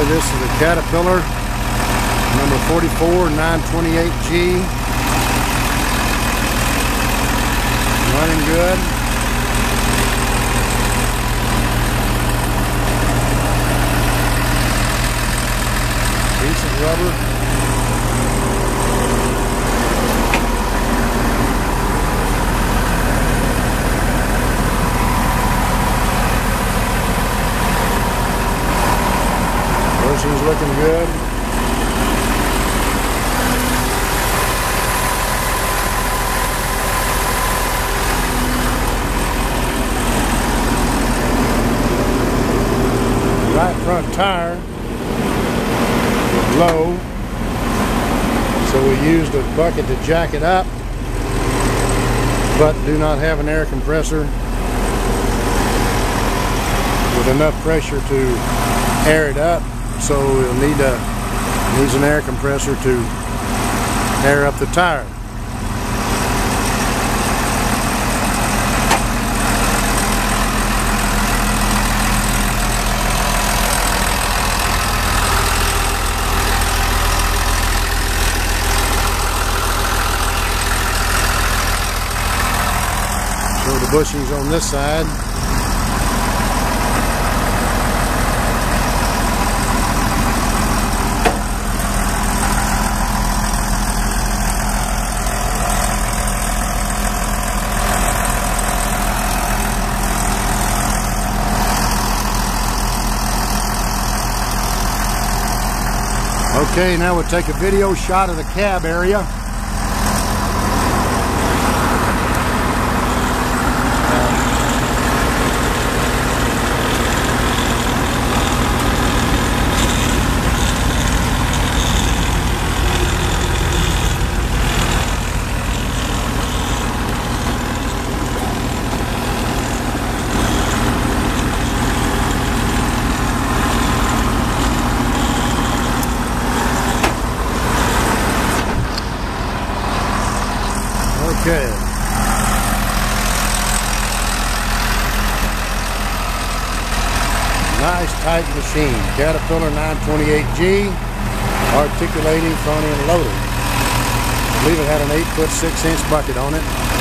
This is a Caterpillar number 44 928G. Running good. Decent rubber. Bushing's looking good. Right front tire is low, so we used a bucket to jack it up, but do not have an air compressor with enough pressure to air it up. So we'll needs an air compressor to air up the tire. Show the bushings on this side. Okay, now we'll take a video shot of the cab area. Okay. Nice tight machine. Caterpillar 928G, articulating front end loader. I believe it had an 8'6" bucket on it.